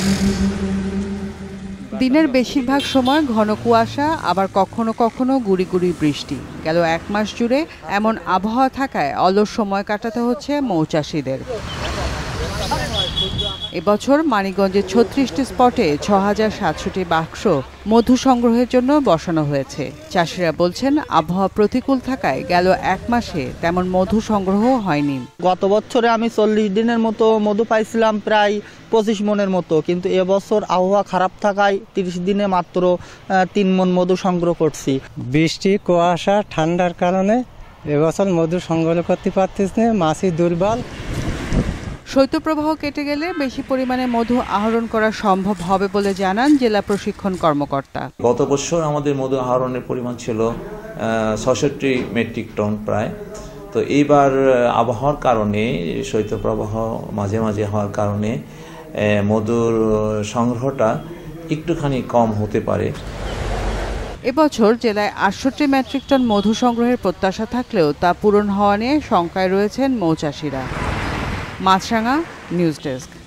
দিনের বেশিরভাগ সময় ঘন কুয়াশা, আবার কখনো কখনো গুড়ি গুড়ি বৃষ্টি। গেল এক মাস জুড়ে এমন আবহাওয়া থাকায় অলস সময় কাটাতে হচ্ছে মৌচাষীদের। এবছর মানিকগঞ্জের ৩৬টি স্পটে ৬,৭০০টি বাক্স মধু সংগ্রহের জন্য বসানো হয়েছে। চাষিরা বলছেন, আবহাওয়া প্রতিকূল থাকায় গেল এক মাসে তেমন মধু সংগ্রহ হয়নি। গত বছরে আমি ৪০ দিনের মতো মধু পাইছিলাম, প্রায় ২৫ মনের মতো, কিন্তু এবছর আবহাওয়া খারাপ থাকায় ৩০ দিনে মাত্র ৩ মন মধু সংগ্রহ করছি। বৃষ্টি, কুয়াশা, ঠান্ডার কারণে এবছর মধু সংগ্রহ করতে পারতেছি না, মাছই দুর্বল। শৈত্যপ্রবাহ কেটে গেলে বেশি পরিমাণে মধু আহরণ করা সম্ভব হবে বলে জানান জেলা প্রশিক্ষণ কর্মকর্তা। গত বছর আমাদের মধু আহরণের পরিমাণ ছিল ৬৬ মেট্রিক টন প্রায়। তো এইবার আবহাওয়ার কারণে, শৈত্যপ্রবাহ মাঝে মাঝে হওয়ার কারণে মধুর সংগ্রহটা একটুখানি কম হতে পারে। এবছর জেলায় ৬৮ মেট্রিক টন মধু সংগ্রহের প্রত্যাশা থাকলেও তা পূরণ হওয়া নিয়ে শঙ্কায় রয়েছেন মৌচাষীরা। মাছরাঙা, নিউজ ডেস্ক।